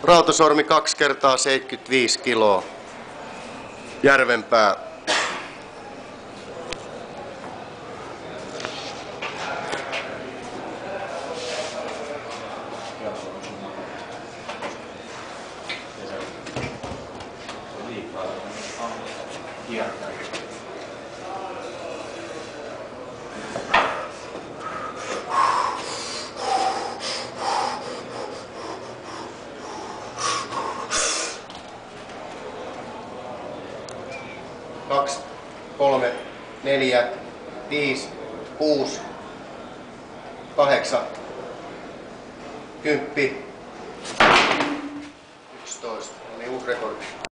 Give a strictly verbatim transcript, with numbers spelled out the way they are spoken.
Rautasormi kaksi kertaa seitsemänkymmentäviisi kiloa. Järvenpää. Kaksi, kolme, neljä, viisi, kuusi, kahdeksan, kymppi,